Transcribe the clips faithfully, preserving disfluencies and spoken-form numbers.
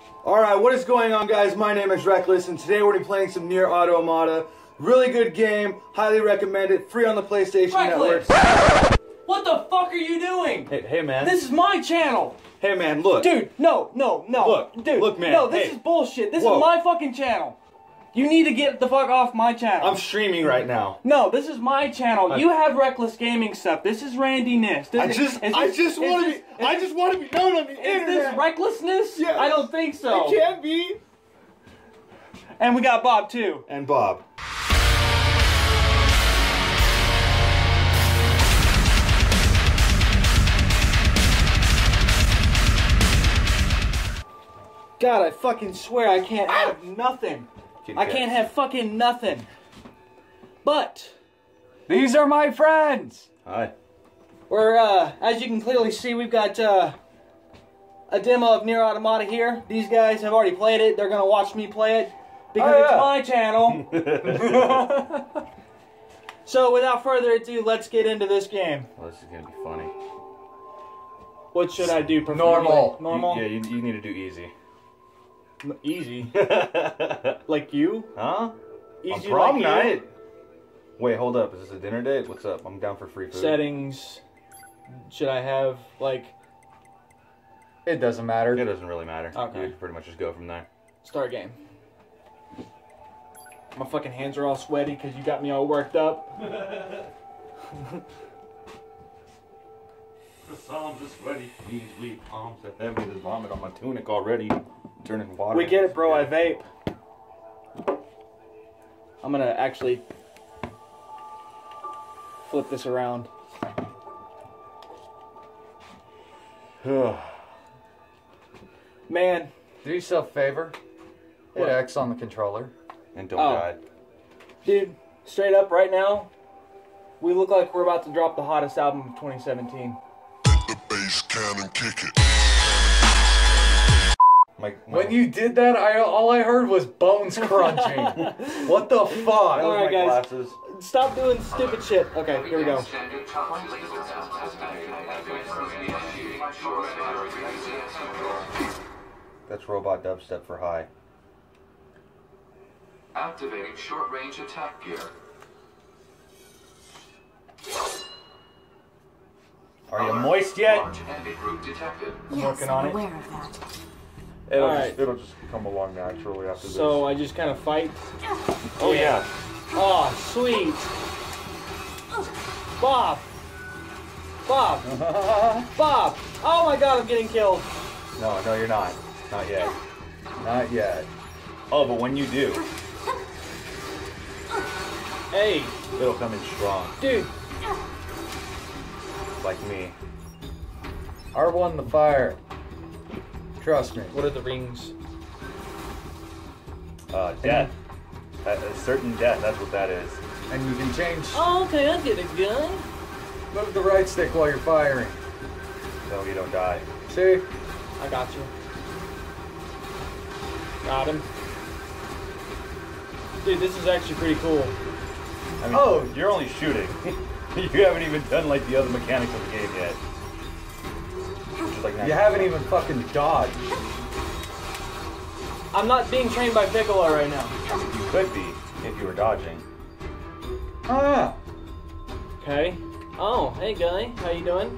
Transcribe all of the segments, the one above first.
Alright, what is going on, guys? My name is Reckless, and today we're going to be playing some Nier Automata. Really good game, highly recommend it, free on the PlayStation Reckless! Network. What the fuck are you doing? Hey, hey man. This is my channel! Hey man, look. Dude, no, no, no. Look, dude, look man. No, this hey. is bullshit. This Whoa. is my fucking channel. You need to get the fuck off my channel. I'm streaming right now. No, this is my channel. I, you have Reckless Gaming stuff. This is Randy Nist. This I is, just, is I this, just want to be, I just want to be known on the is internet. Is this recklessness? Yes. I don't think so. It can't be. And we got Bob too. And Bob. God, I fucking swear I can't have nothing. I can't have fucking nothing. But these are my friends. Hi. We're uh, as you can clearly see, we've got uh, a demo of Nier Automata here. These guys have already played it. They're gonna watch me play it because oh, yeah. it's my channel. So without further ado, let's get into this game. Well, this is gonna be funny. What should I do? Normal. Normal. You, yeah, you, you need to do easy. Easy. Like you? Huh? Easy On prom like night? you? Wait, hold up. Is this a dinner date? What's up? I'm down for free food. Settings. Should I have like? It doesn't matter. It doesn't really matter. Okay. You can pretty much just go from there. Start game. My fucking hands are all sweaty because you got me all worked up. The psalms are sweaty, knees weak, palms are heavy. There's vomit on my tunic already. Turning water. We get it, bro. I vape. I'm gonna actually flip this around. Man. Do yourself a favor. Hit What? X on the controller. And don't Oh. die. Dude, straight up right now, we look like we're about to drop the hottest album of twenty seventeen. The bass can and kick it. My, my, When you did that, I all I heard was bones crunching. What the fuck? that was Alright, my guys. glasses. Stop doing stupid shit. Okay, here we go. That's robot dubstep for high. Activating short-range attack gear. Are you moist yet? Large enemy group detected. I'm Yes, working on I'm it. aware of that. It'll, Alright. just, it'll just come along naturally after So I just kind of fight. Oh yeah. Oh, sweet. Bob. Bob. Bob. Oh my god, I'm getting killed. No, no, you're not. Not yet. Not yet. Oh, but when you do, Hey, it'll come in strong, dude. like me. R one the fire. Trust me. What are the rings? Uh, death. A, a certain death. That's what that is. And you can change. Oh, okay, I get a gun. Move the right stick while you're firing. So you don't die. See? I got you. Got him. Dude, this is actually pretty cool. I mean, Oh. you're only shooting. You haven't even done like the other mechanics of the game yet. Just like You haven't even fucking dodged. I'm not being trained by Piccolo right now. You could be if you were dodging. Ah. Okay. Oh, hey guy, how you doing?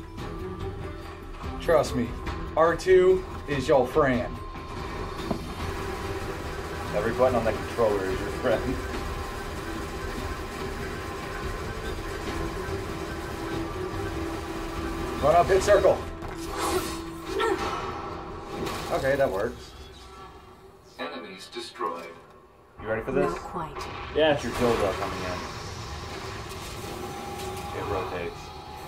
Trust me. R two is your friend. Every button on that controller is your friend. Run up, hit circle. Okay, that works. Enemies destroyed. You ready for this? Not quite. Yes. Your dildo coming in. It rotates.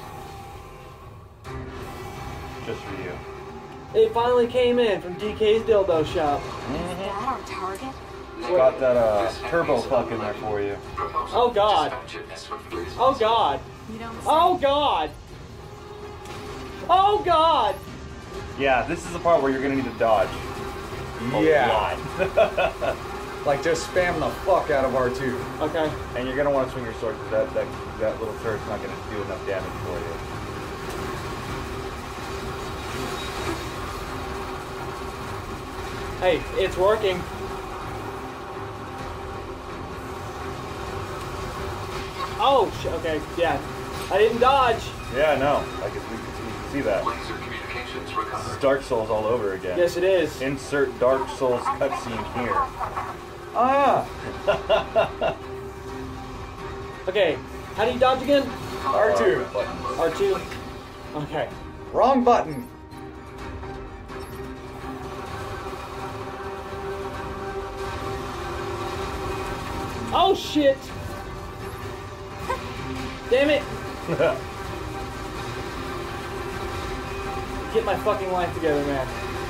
Just for you. It finally came in from D K's dildo shop. Is that our target? Got that uh, turbo fuck in there for you. Oh god. Oh god. You don't say. Oh god. Oh god. Yeah, this is the part where you're gonna need to dodge. A Yeah. lot. Like just spam the fuck out of R two. Okay. And you're gonna want to swing your sword because that, that that little turret's not gonna do enough damage for you. Hey, it's working. Oh, sh okay, yeah. I didn't dodge. Yeah, no. I can, we can, we can see that. Laser communications This is recovered. Dark Souls all over again. Yes, it is. Insert Dark Souls cutscene here. Ah! Okay, how do you dodge again? R two. R two? Okay. Wrong button. Oh, shit! Damn it! Get my fucking life together, man.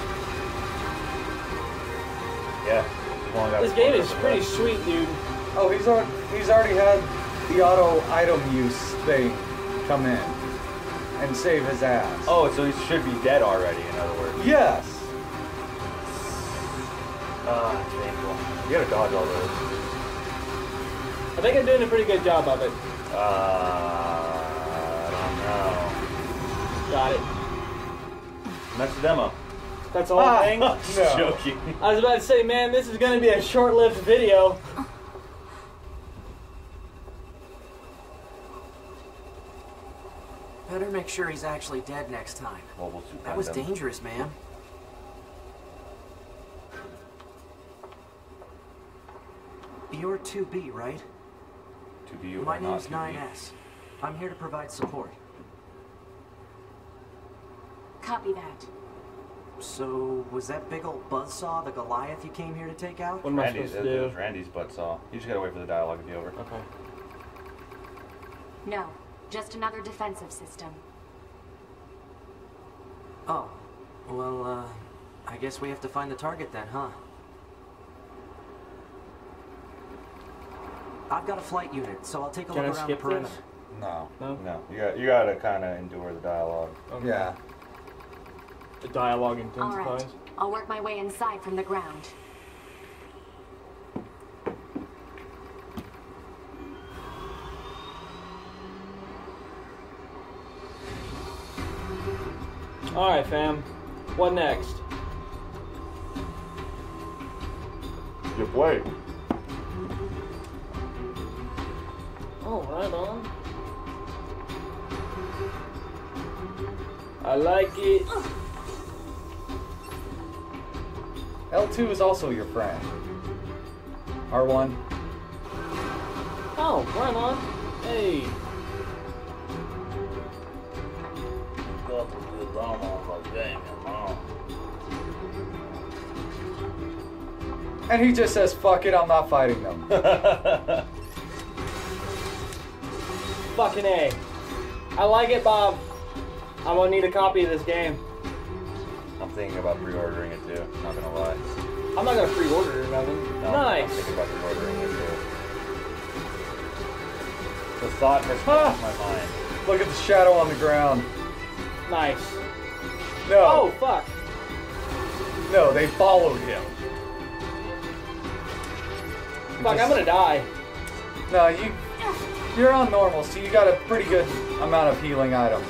Yeah. Well, I This got game it. is pretty sweet, dude. Oh, he's already, he's already had the auto item use thing come in and save his ass. Oh, so he should be dead already, in other words. Yes. Ah, it's painful. You gotta dodge all those. I think I'm doing a pretty good job of it. Uh, I don't know. Got it. That's the demo. That's the whole Ah. thing. No. Joking. I was about to say, man, this is going to be a short-lived video. Better make sure he's actually dead next time. Mobile Suit That was Gundam. dangerous, man. You're two B, right? two B or My not name's two B. nine S. I'm here to provide support. Copy that. So, was that big old buzzsaw the Goliath you came here to take out? What am I Randy's, supposed to it, it do? was Randy's butt saw. You just gotta wait for the dialogue to be over. Okay. No, just another defensive system. Oh, well, uh, I guess we have to find the target then, huh? I've got a flight unit, so I'll take a Can I look around the skip perimeter. this? No. No? No, you got you gotta kind of endure the dialogue. Okay. Yeah. The dialogue All right, intensifies. I'll work my way inside from the ground. Alright, fam. What next? Give way. Oh, right on. I like it. L two is also your friend. R one. Oh, right on. Hey. And he just says, fuck it, I'm not fighting them. Fucking A. I like it, Bob. I'm gonna need a copy of this game. I'm thinking about pre-ordering it too. Not gonna lie. I'm not gonna pre-order it or nothing. No, Nice. I'm thinking about pre-ordering it too. The thought has crossed my mind. Look at the shadow on the ground. Nice. No. Oh, fuck. No, they followed him. Fuck, Just- I'm gonna die. No, you, you're on normal, so you got a pretty good amount of healing items.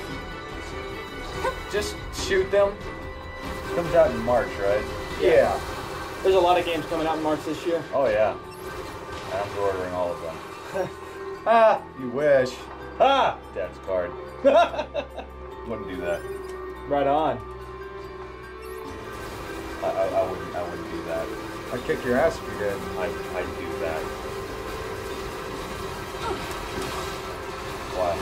Just shoot them. Comes out in March, right? Yeah. There's a lot of games coming out in March this year. Oh yeah. And I'm pre-ordering all of them. Ah, you wish. Ha! Dad's card. Wouldn't do that. Right on. I, I, I wouldn't. I wouldn't do that. I'd kick your ass if you did. I I'd do that. Why?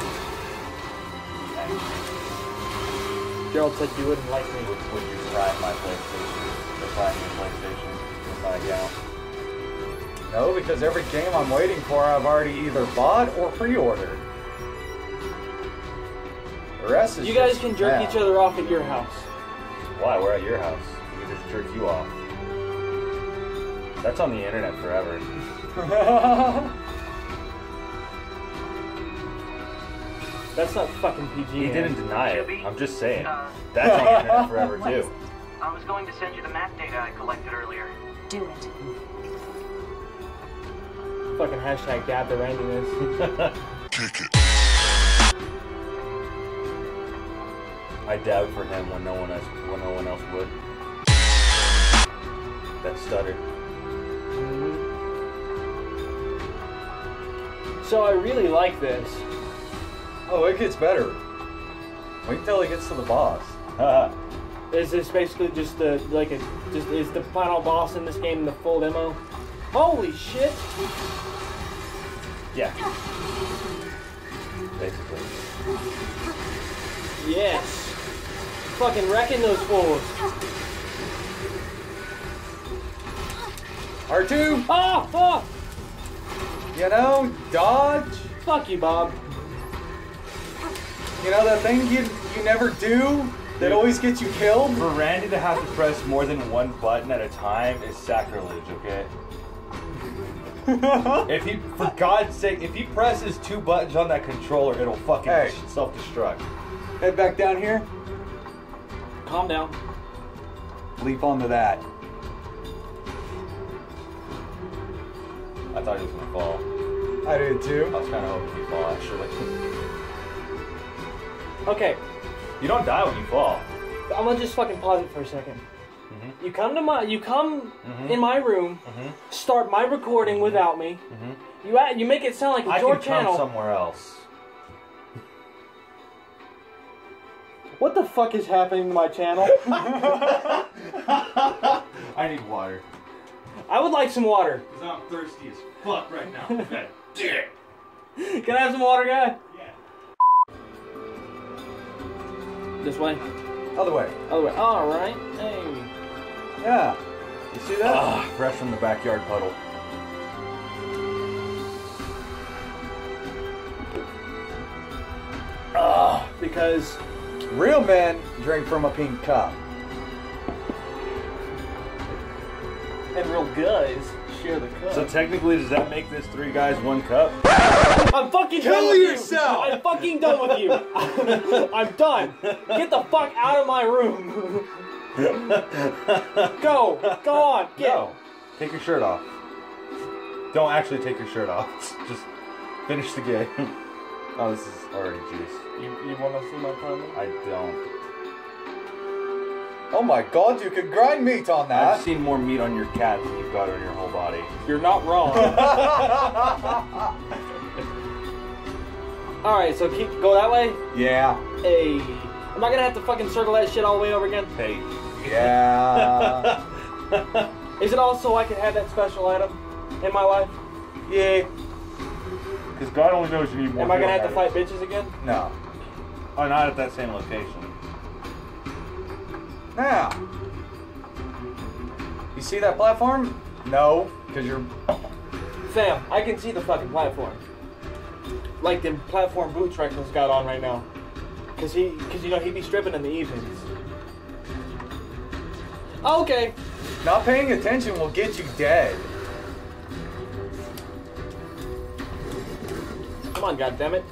And Gerald said you wouldn't like me. would, would you try my PlayStation? Or try my PlayStation with my account? No, because every game I'm waiting for I've already either bought or pre-ordered. The rest is You guys just can jerk math. each other off at your house. Why? We're at your house. We can just jerk you off. That's on the internet forever. That's not fucking P G. He man. didn't deny it. Jimmy, I'm just saying. uh, That's on the internet forever too. I was going to send you the map data I collected earlier. Do it. Fucking hashtag dab the randomness. Kick it. I doubt for him when no one else when no one else would. that stutter. So I really like this. Oh, it gets better. Wait till he gets to the boss. Is this basically just the like a just is the final boss in this game the full demo? Holy shit! Yeah. Basically. Yes. Fucking wrecking those fools. R two. Oh fuck! You know, dodge. Fuck you, Bob. You know that thing you you never do that always gets you killed? For Randy to have to press more than one button at a time is sacrilege, okay? If he, for God's sake, if he presses two buttons on that controller, it'll fucking Hey. self-destruct. Head back down here. Calm down. Leap onto that. I thought he was gonna fall. I did I too. was kind of hoping he'd fall, actually. Okay, You don't die when you fall. I'm gonna just fucking pause it for a second. Mm-hmm. You come to my, you come Mhm. in my room, Mm-hmm. start my recording without me. Mm-hmm. You add, you make it sound like it's I your can channel. come somewhere else. What the fuck is happening to my channel? I need water. I would like some water. Because I'm thirsty as fuck right now. God damn. Can I have some water, guy? Yeah. This way. Other way. Other way. All right. Hey. Yeah. You see that? Ah, fresh from the backyard puddle. Ah, because Real men drink from a pink cup. and real guys share the cup. So technically, does that make this three guys, one cup? I'm fucking Kill done with yourself! you. I'm fucking done with you. I'm done. Get the fuck out of my room. Go. Go on. Get. No. Take your shirt off. Don't actually take your shirt off. Just finish the game. Oh, this is already juice. You, you want to see my comment? I don't. Oh my god, you could grind meat on that. I've seen more meat on your cat than you've got on your whole body. You're not wrong. Alright, so keep go that way. Yeah. Hey. Am I gonna have to fucking circle that shit all the way over again? Hey. Yeah. Is it also so I can have that special item in my life? Yeah. Because God only knows you need more. Am I gonna have to healing fight bitches again? No. items. Oh, not at that same location. Now. You see that platform? No, because you're... Fam, I can see the fucking platform. Like them platform boots Reckless got on right now. Cause he, cause you know he'd be stripping in the evenings. Okay. Not paying attention will get you dead. Come on, goddammit.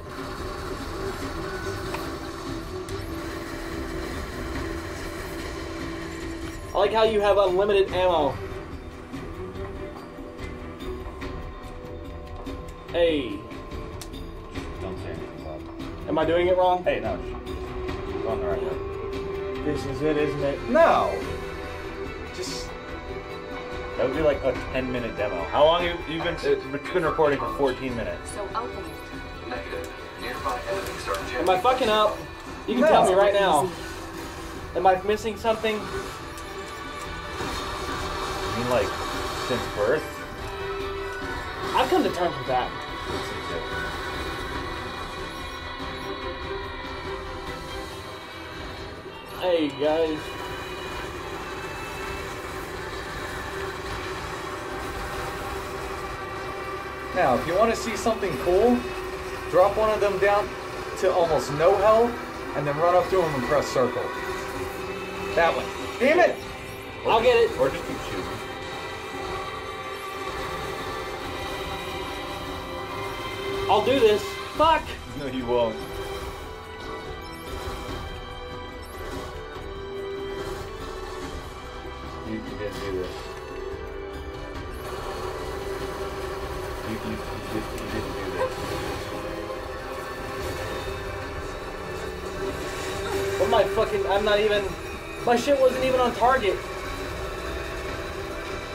I like how you have unlimited ammo. Hey. Don't say anything about it. Am I doing it wrong? Hey, no. You're going the right way. This is it, isn't it? No. Just... That would be like a ten minute demo. How long have you been, it's been recording for fourteen minutes? So open it. Negative. Nearby enemies are Am I fucking up? You can tell me right now. Am I missing something? You mean like since birth? I've come to terms with that. Hey guys. Now, if you want to see something cool, drop one of them down to almost no health, and then run up to them and press circle. That one. Damn it! I'll get it. Or just keep shooting. I'll do this. Fuck! No, you won't. You, you didn't do this. You, you, you, did, you didn't do this. What am I fucking... I'm not even... My shit wasn't even on target.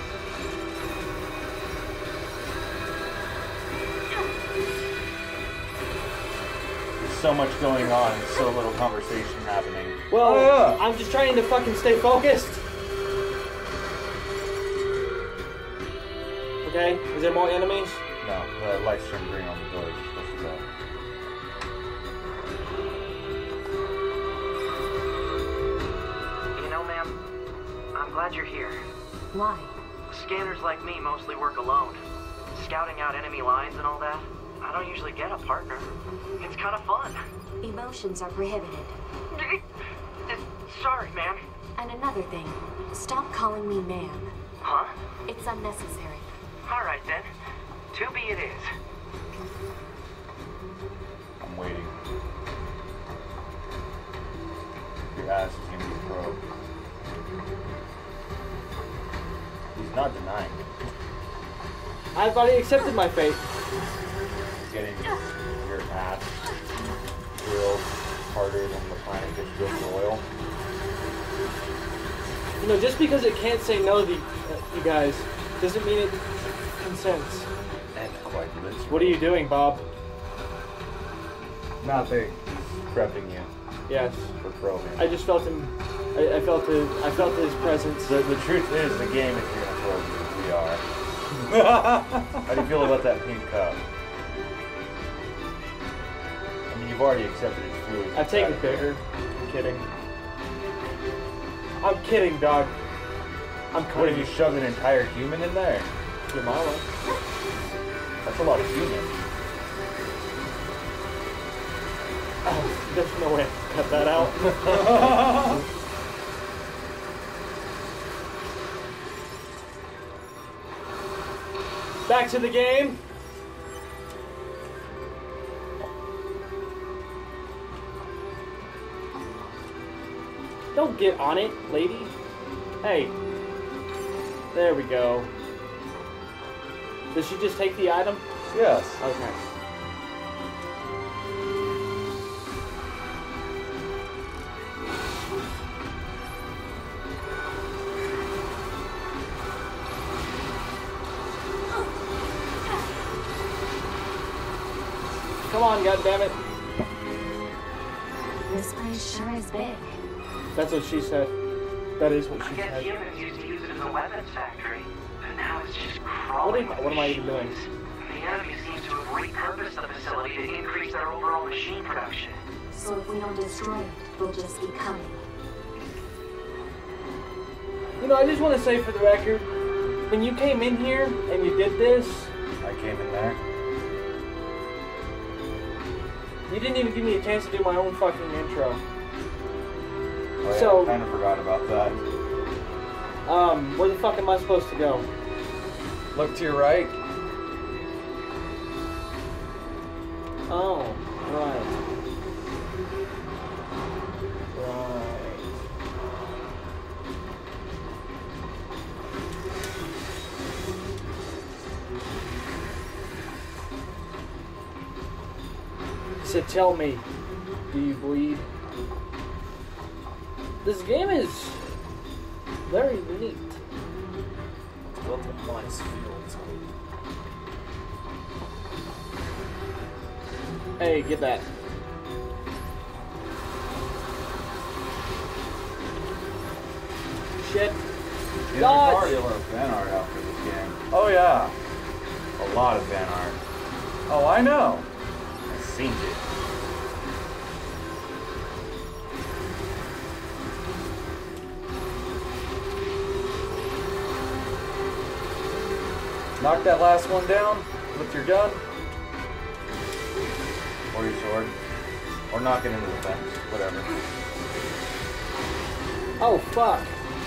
so much going on and so little conversation happening. Well, Oh, yeah. I'm just trying to fucking stay focused. Okay, is there more enemies? No, the lights turn green on the doors. You're supposed to go. You know, ma'am, I'm glad you're here. Why? Scanners like me mostly work alone. Scouting out enemy lines and all that. I don't usually get a partner. It's kind of fun. Emotions are prohibited. Sorry, ma'am. And another thing, stop calling me ma'am. Huh? It's unnecessary. All right, then. To be it is. I'm waiting. Your ass is gonna be broke. He's not denying it. I've already accepted my fate. He's getting your ass drilled harder than the planet gets drilled for oil. You know, just because it can't say no to you, you guys, doesn't mean it consents. And quite literally. What are you doing, Bob? Nothing. Prepping you Yes. for probing. I just felt him. I, I felt his. I felt his presence. The, the truth is, the game is here to probe you. We are. How do you feel about that pink cup? I mean, you've already accepted its fluids. I take it bigger. I'm kidding. I'm kidding, dog. I'm What, kidding. have you shoved an entire human in there? Your mama. That's a lot of human. Oh, there's no way I can cut that out. Back to the game. Don't get on it, lady. Hey. There we go. Did she just take the item? Yes. Okay. Come on, goddammit. This place sure is big. That's what she said. That is what I she guess said. humans used to use it as a weapons factory, but now it's just What crawling. am, with what am I even doing? machines. The enemy seems to have repurposed the facility to increase their overall machine production. So if we don't destroy it, they'll just keep coming. You know, I just want to say for the record, when you came in here and you did this, I came in there. you didn't even give me a chance to do my own fucking intro. Oh, yeah, So- I kind of forgot about that. Um, where the fuck am I supposed to go? Look to your right. Oh, right. Right. So tell me, do you bleed? This game is very neat. Built in nice fields. Hey, get that. Shit. There's Dodge! already a lot of fan art out for this game. Oh yeah. A lot of fan art. Oh, I know. I've seen it. Knock that last one down with your gun. Or your sword. Or knock it into the fence. Whatever. Oh, fuck.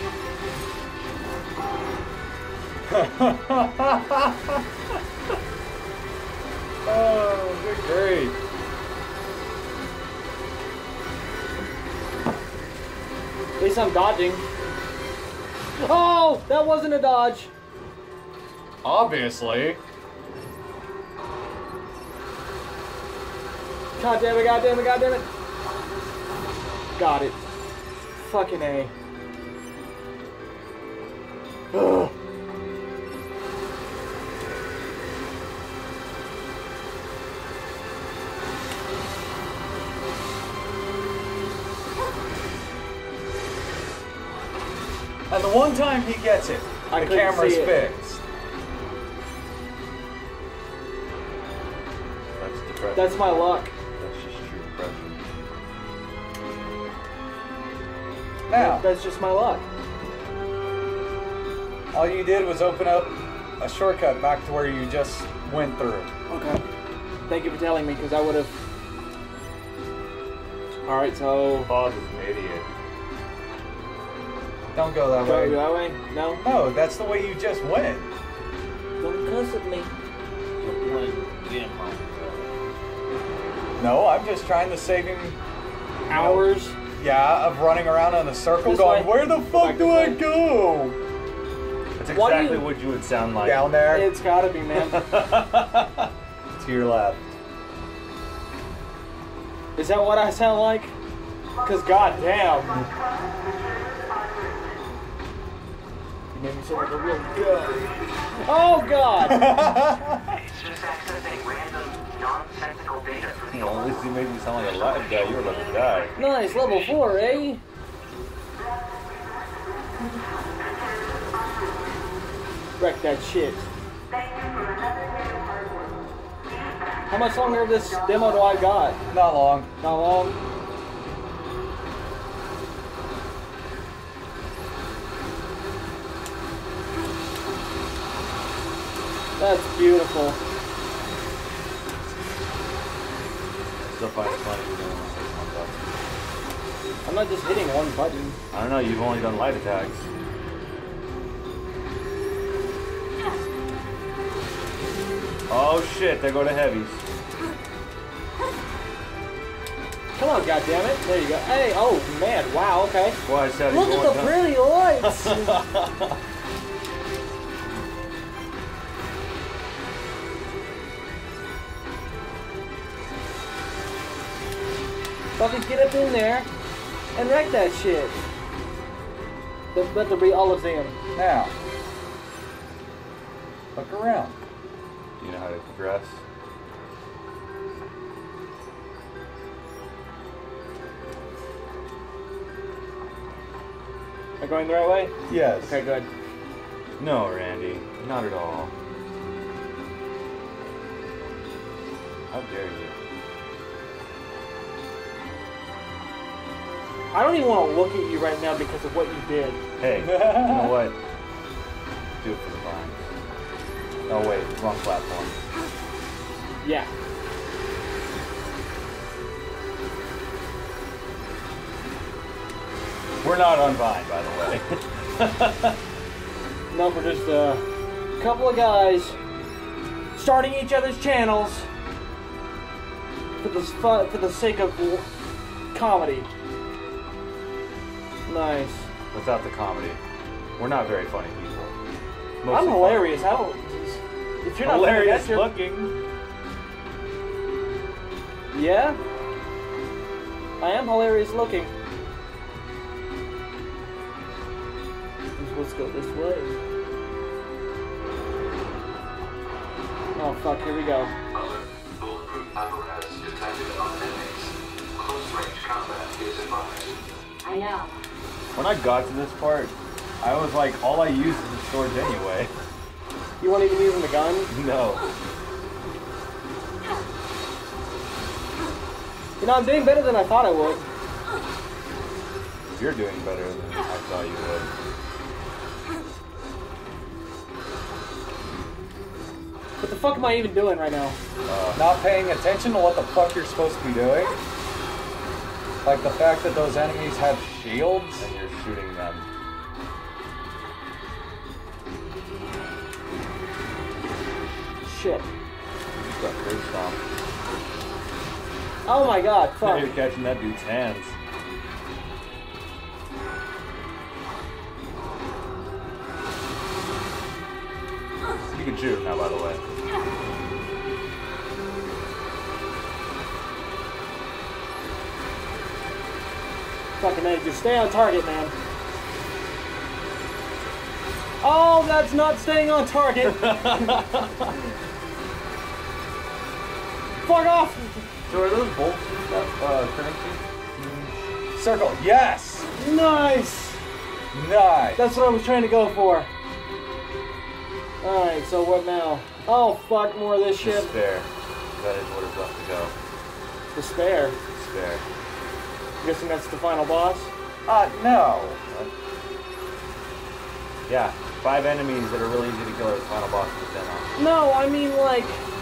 Oh, good great. At least I'm dodging. Oh, that wasn't a dodge. Obviously. God damn it, god damn it, god damn it. Got it. Fucking A. Ugh. And the one time he gets it, I the couldn't camera's see it. fixed. That's depression. That's my luck. That's just true depression. Now, That's just my luck. all you did was open up a shortcut back to where you just went through. Okay. Thank you for telling me, because I would have. Alright, so. Pause is an idiot. Don't go that Go way. that way? No? No, that's the way you just went. Don't cuss at me. No, I'm just trying to save him. Hours? Yeah, of running around in a circle This going, way? where the fuck Back do this I way? go? That's Why do exactly you- what you would sound like. Down there? It's gotta be, man. To your left. Is that what I sound like? Because goddamn. You made me sound like a real guy. Oh god! It's just accessing random, nonsensical data for the Well, at least you made me sound like a live guy. You were about to die. Nice, level four, eh? Wreck that shit. How much longer of this demo do I got? Not long. Not long. That's beautiful. Still find it funny when you only hit one button. I'm not just hitting one button. I don't know, you've only done light attacks. Oh shit, they go to heavies. Come on, goddammit. There you go. Hey, oh man, wow, okay. Well, I said Look he's at going the down. pretty lights! Fucking get up in there and wreck that shit. Let let there be all of them. Now, look around. Do you know how to progress? Am I going the right way? Yes. Okay, good. No, Randy. Not at all. How dare you? I don't even want to look at you right now because of what you did. Hey, you know what? Do it for the vines. Oh wait, wrong platform. Yeah. We're not on Vine, by the way. No, we're just a couple of guys starting each other's channels for the fu- for the sake of w- comedy. Nice. Without the comedy, we're not very funny people. Mostly I'm fun. hilarious. I don't. If you're not Hilarious funny, that's looking. your- Yeah. I am hilarious looking. Let's go this way. Oh fuck! Here we go. Other bulletproof apparatus detected on enemies. Close range combat is advised. I know. When I got to this part, I was like, all I use is the swords anyway. You weren't even using the gun? No. You know, I'm doing better than I thought I would. You're doing better than I thought you would. What the fuck am I even doing right now? Uh, Not paying attention to what the fuck you're supposed to be doing. Like the fact that those enemies have shields. and you're shooting them. Shit. You got curb stomp. Oh my god, fuck. You're catching that dude's hands. You can shoot him now, by the way. Fucking A, just stay on target, man. Oh, that's not staying on target. Fuck off. So are those bolts uh, currency? Circle, yes! Nice. Nice. That's what I was trying to go for. Alright, so what now? Oh, fuck, more of this shit. Despair. That is what is left to go. Despair. Despair. I'm guessing that's the final boss? Uh, no. Yeah, five enemies that are really easy to kill are the final boss of the den off. No, I mean like...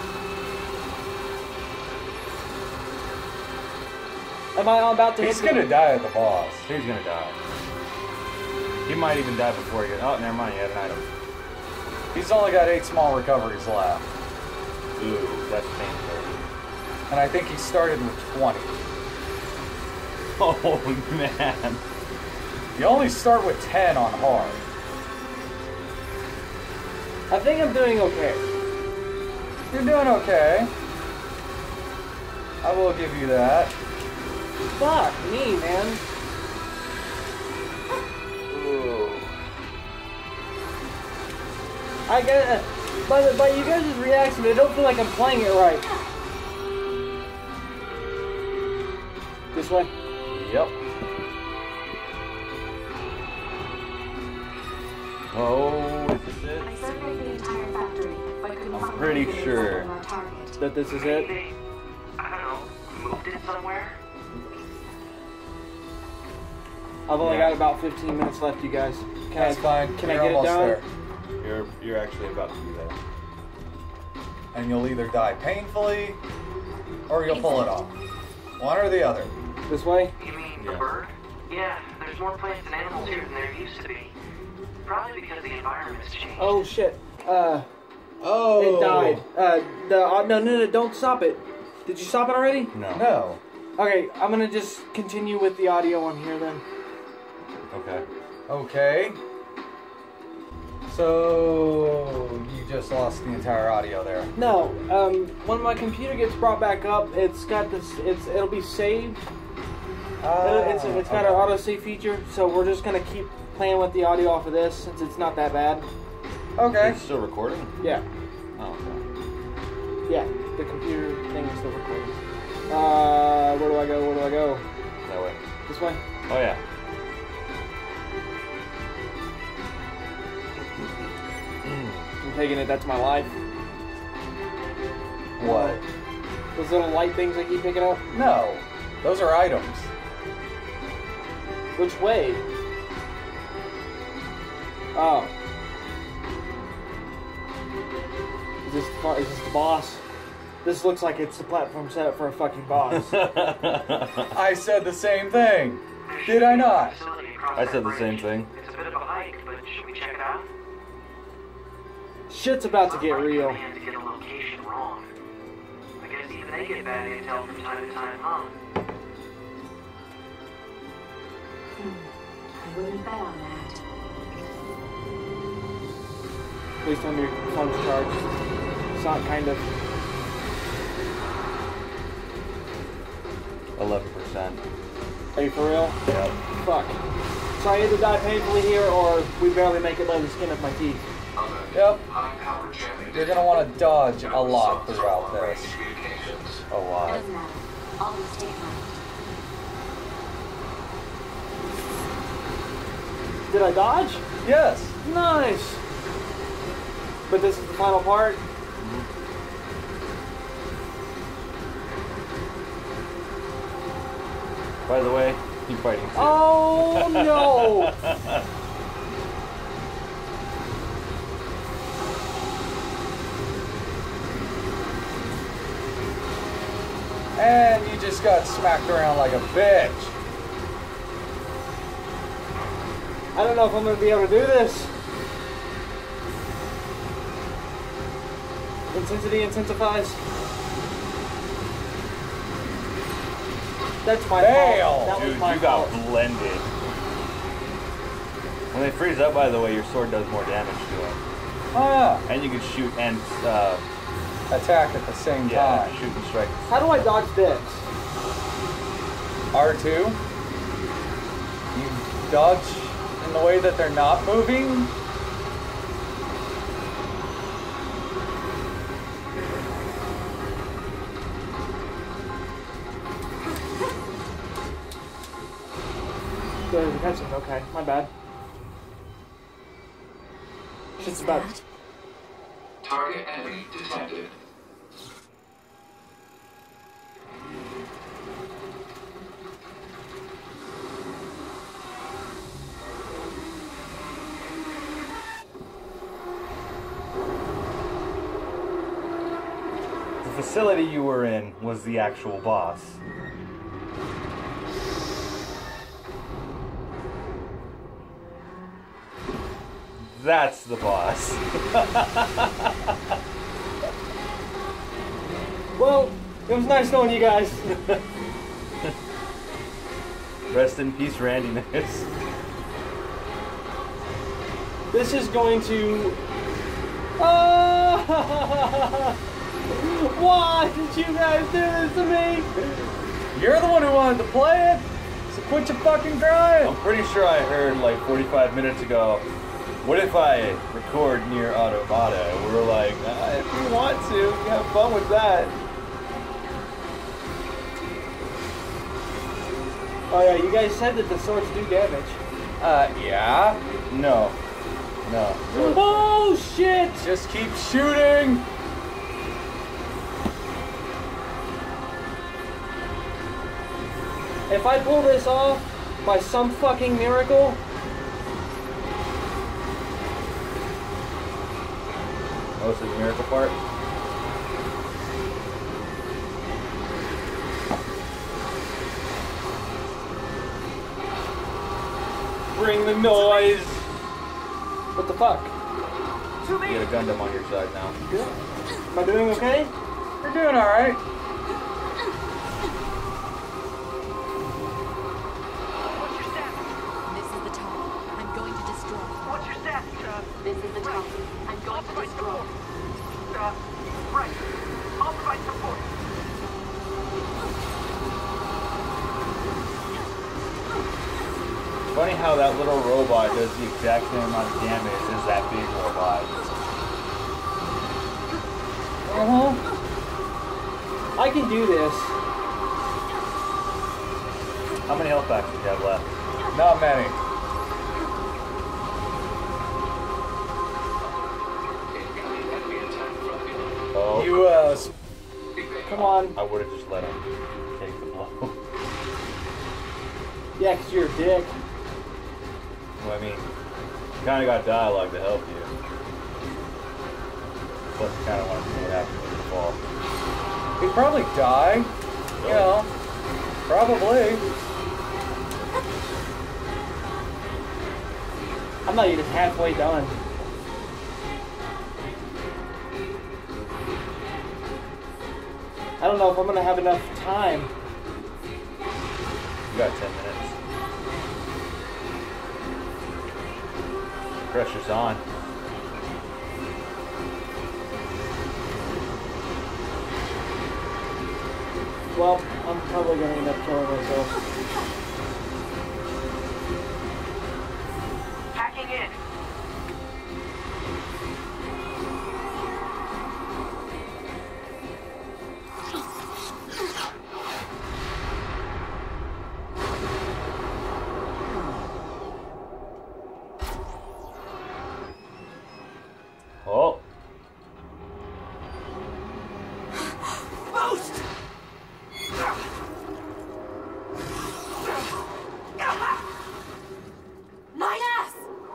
Am I about to He's hit the- gonna die at the boss. He's gonna die. He might even die before he gets... Oh, never mind, he had an item. He's only got eight small recoveries left. Ooh, that's painful. And I think he started with twenty. Oh, man. You only start with ten on hard. I think I'm doing okay. You're doing okay. I will give you that. Fuck me, man. Ooh. I get, but but you guys' reaction, I don't feel like I'm playing it right. This way. Yep. Oh, is this it? I surveyed the entire factory, but couldn't I'm find pretty anything sure. resembling our target. That this is it. They, I don't know, moved it somewhere? I've only Yeah. got about fifteen minutes left, you guys. Can That's I, fine. Can You're I get it almost done? there. You're, you're actually about to do that. And you'll either die painfully, or you'll pull it off. One or the other. This way? You mean the Yeah. bird? Yeah, there's more plants and animals here than there used to be. Probably because the environment's changed. Oh shit. Uh, Oh. it died. Uh, the uh, no, no, no, don't stop it. Did you stop it already? No. No. Okay, I'm gonna just continue with the audio on here then. Okay. Okay. So you just lost the entire audio there. No, um, when my computer gets brought back up, it's got this. It's it'll be saved. Ah, it's it's got okay. an auto save feature, so we're just gonna keep playing with the audio off of this since it's not that bad. Okay. It's still recording? Yeah, Oh, okay. yeah, the computer thing is still recording. Uh, where do I go? Where do I go? That way. This way. Oh, yeah. I'm taking it. That's my life. What? Those little light things I keep picking up. No. Those are items. Which way? Oh. Is this the, is this the boss? This looks like it's the platform set up for a fucking boss. I said the same thing. Did I not? Facility across I that said the bridge. same thing. It's a bit of a hike, but should we check it out? Shit's about to get Sounds like real. command to get a location wrong. I guess even they get bad intel from time to time, huh? I wouldn't bet on that. Please tell me your phone's charged. It's not kind of. eleven percent. Are you for real? Yep. Fuck. So I either die painfully here or we barely make it by the skin of my teeth. Yep. High-powered jamming. You're gonna want to dodge a lot throughout this. Communications. A lot. Doesn't matter. I'll just stay home. Did I dodge? Yes. Nice. But this is the final part. By the way, you're fighting too. Oh no! And you just got smacked around like a bitch. I don't know if I'm gonna be able to do this. Intensity intensifies. That's my Fail. fault. That was Dude, my you got fault. blended. When they freeze up, by the way, your sword does more damage to them. Ah, And you can shoot and, uh, attack at the same yeah, time. shoot and strike. How do I dodge this? R two. You dodge in the way that they're not moving. There's a cutscene. Okay, my bad. Just about. Target enemy detected. The facility you were in was the actual boss. That's the boss. Well, it was nice knowing you guys. Rest in peace, Randiness. This is going to. Ah! Why did you guys do this to me? You're the one who wanted to play it, so quit your fucking crying. I'm pretty sure I heard like forty-five minutes ago, what if I record Nier Automata? And we're like, ah, if you want to, you have fun with that. Oh yeah, you guys said that the swords do damage. Uh, yeah. No. No. Oh shit! Just keep shooting. If I pull this off by some fucking miracle, Oh, it's the miracle part? Bring the noise! what the fuck? You get a Gundam on your side now. Am I doing okay? You're doing all right. What's your status? This is the top. I'm going to destroy. What's your status? Uh, This is the top. I'm going to provide destroy. support. Uh, right. I'll provide support. Funny how that little robot does the exact same amount of damage as that big robot. Uh-huh. I can do this. How many health packs do you have left? Not many. Incoming enemy attack from below. Oh, You uh, s- Come on. I would have just let him take the blow. Yeah, because you're a dick. Well, I mean, you kind of got dialogue to help you. Plus, you kind of want to see what happens when you fall. he'd probably die. You know, probably. I'm not even halfway done. I don't know if I'm gonna have enough time. You got ten minutes. Pressure's on. Well, I'm probably gonna end up killing myself. Hacking in. Oh. Boost! Nice!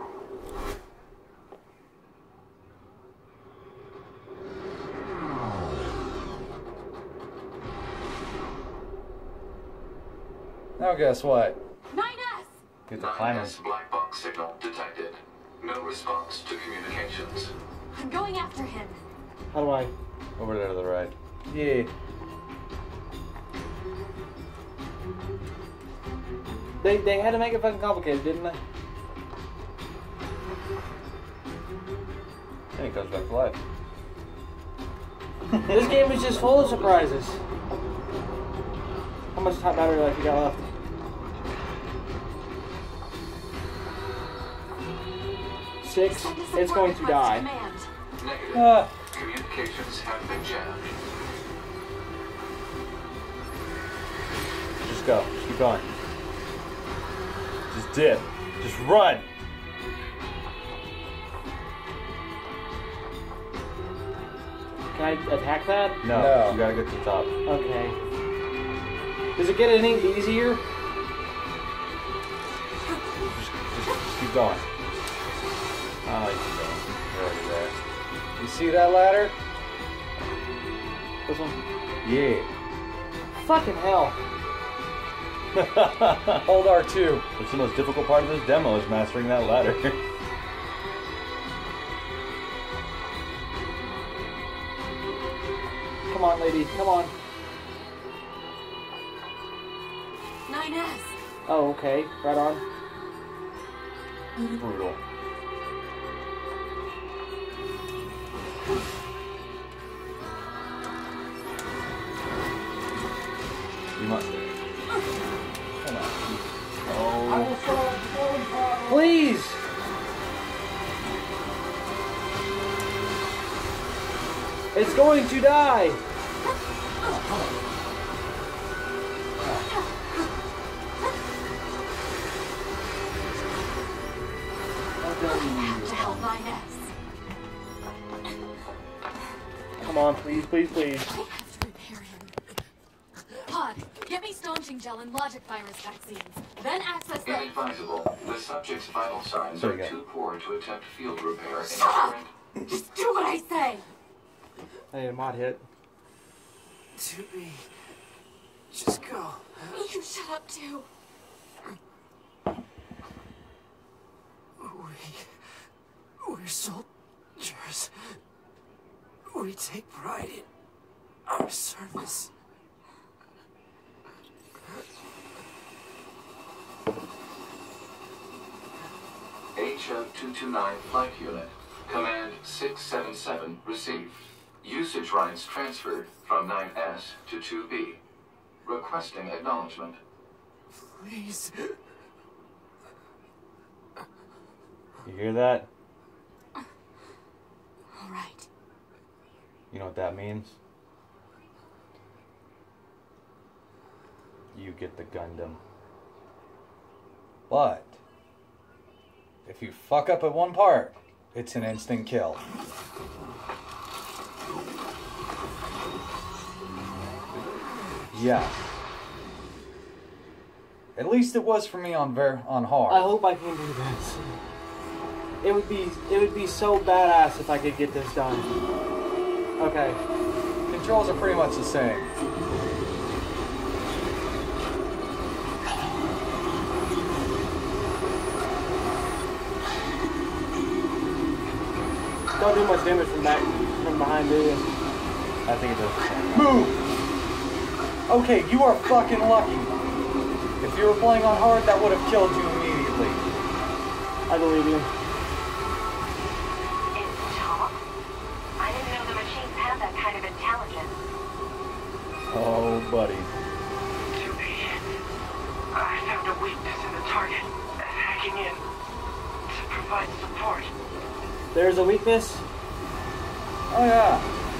Now guess what? Nine S! Get the climbing. nine S black box signal detected. No response to communications. I'm going after him. How do I? Over there to the right. Yeah. They they had to make it fucking complicated, didn't they? Then he comes back to life. This game is just full of surprises. How much top battery life you got left? Six. Send a It's support going to request die. command. Negative. Uh, Communications have been jammed. Just go. Just keep going. Just dip. Just run. Can I attack that? No, No. you gotta get to the top. Okay. Does it get any easier? Just, just keep going. Oh, you keep going. You're already there. You see that ladder? This one? Yeah. Fucking hell. Hold R two. That's the most difficult part of this demo is mastering that ladder. Come on, lady. Come on. nine S. Oh, okay. Right on. Brutal. You must. Come on. Oh. Please! It's going to die! To help nine S. Come on, please, please, please. I have to repair him. Pod, get me staunching gel and logic virus vaccines. Then access the... Inadvisable. The subject's vital signs There are you go. too poor to attempt field repair in Shut up! current. Just do what I say! Hey, a mod hit. To be. Just go. You shut up too. We. We're soldiers. We take pride in our service. H F two two nine Flight Unit. Command six seven seven received. Usage rights transferred from nine S to two B. Requesting acknowledgement. Please. You hear that? All right. You know what that means? You get the Gundam. But if you fuck up at one part, it's an instant kill. Yeah. At least it was for me on ver on hard. I hope I can do this. It would be it would be so badass if I could get this done. Okay. Controls are pretty much the same. Don't do much damage from back from behind, do you? I think it does the same. Move! Okay, you are fucking lucky. If you were playing on hard, that would have killed you immediately. I believe you. It's talk? I didn't know the machines had that kind of intelligence. Oh, buddy. two B. I found a weakness in the target. Hacking in to provide support. There's a weakness. Oh yeah.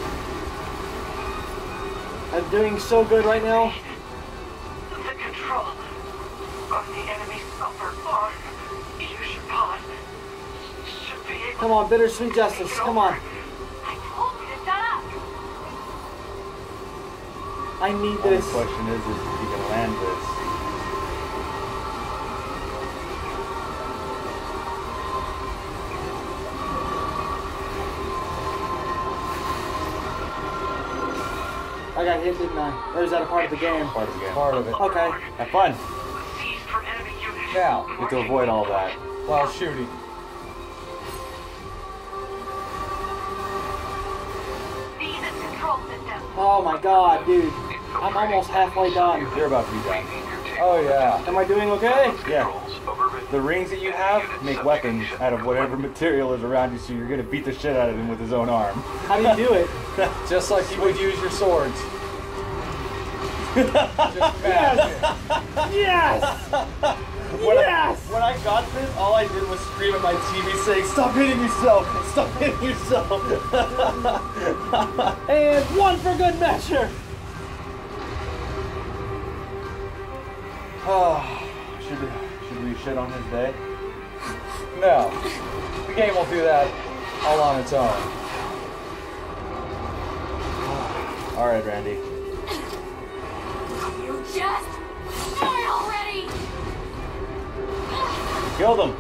I'm doing so good right now. The control of the enemy upper arm. Use your pod. Should be able Come on, bittersweet justice. Come on. I told you to shut up! I need The this. question is, is if you can land this. I got hit, didn't I? Or is that a part of the game? Part of the game. Part of it. Okay. Have fun. seized from enemy units. Now, You have to avoid all that. while shooting. These control systems. Oh my god, dude. I'm almost halfway done. You're about to be done. Oh yeah. Am I doing okay? Yeah. The rings that you have make weapons out of whatever material is around you, so you're gonna beat the shit out of him with his own arm. How do you do it? Just like you would use your swords. Just Yes! magic. Yes! When Yes! I, when I got this, all I did was scream at my T V saying, "Stop hitting yourself! Stop hitting yourself!" And one for good measure. Oh, should we, should we shit on his day? No. The game will do that all on its own. Alright, Randy. You just die already! Killed him!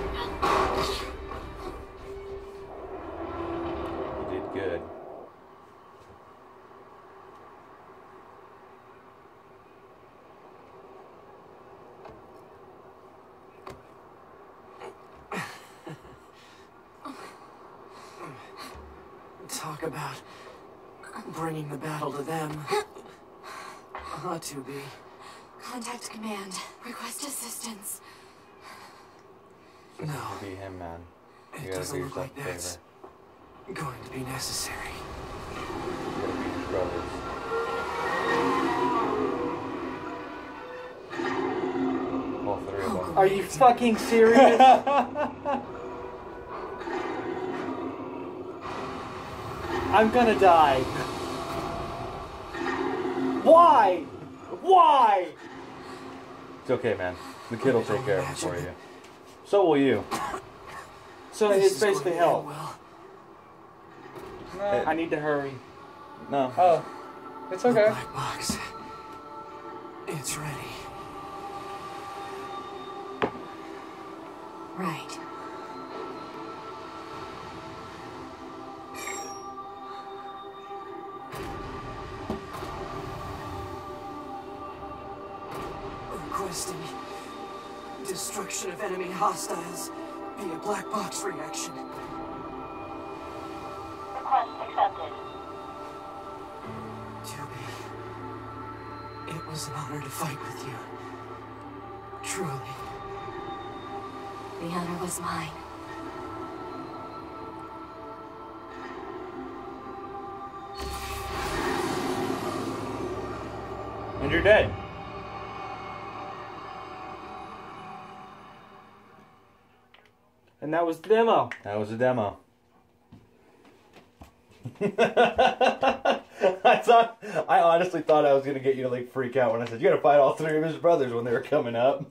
You did good. Talk about bringing the battle to them. Uh, to be. Contact command. Request assistance. No. Be him, man. You It gotta doesn't do look yourself like a that's favor. going to be necessary. You gotta beat his brothers. All three of them. Are you fucking serious? I'm gonna die. Why? Why? It's okay, man. The kid will take care of it for you. So will you. So This it's is going basically to help. end well. No. I need to hurry. No. Oh, it's okay. Black box. It's ready. Right. Requesting destruction of enemy hostiles via black box reaction. Request accepted. Juby, it was an honor to fight with you. Truly. The honor was mine. And you're dead. And that was the demo. That was a demo. I thought, I honestly thought I was gonna get you to like freak out when I said you gotta fight all three of his brothers when they were coming up.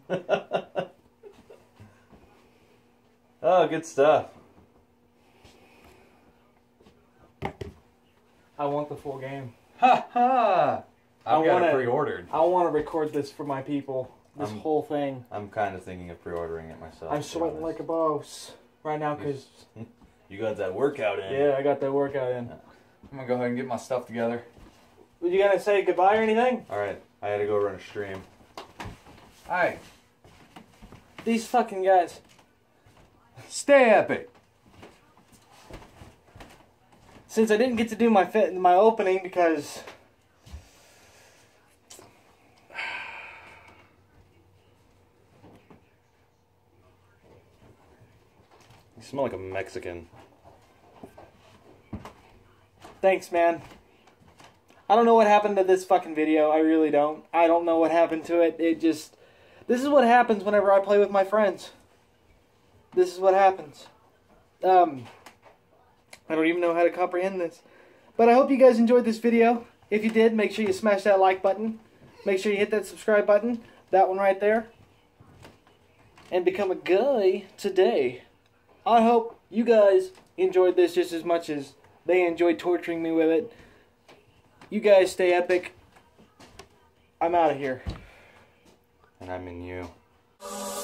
Oh, good stuff. I want the full game. Ha ha! I've I got wanna- it pre-ordered. I want to record this for my people. This I'm- whole thing. I'm kind of thinking of pre-ordering it myself. I'm to be sweating honest. like a boss right now because You got that workout in. yeah, I got that workout in. I'm gonna go ahead and get my stuff together. You gonna say goodbye or anything? All right, I had to go run a stream. Alright, These fucking guys. stay epic. Since I didn't get to do my fit my opening because You smell like a Mexican. thanks, man. I don't know what happened to this fucking video. I really don't. I don't know what happened to it. It just this is what happens whenever I play with my friends. This is what happens. Um I don't even know how to comprehend this. But I hope you guys enjoyed this video. If you did, make sure you smash that like button. Make sure you hit that subscribe button. That one right there. And become a guy today. I hope you guys enjoyed this just as much as they enjoyed torturing me with it. You guys stay epic. I'm out of here. And I'm in you.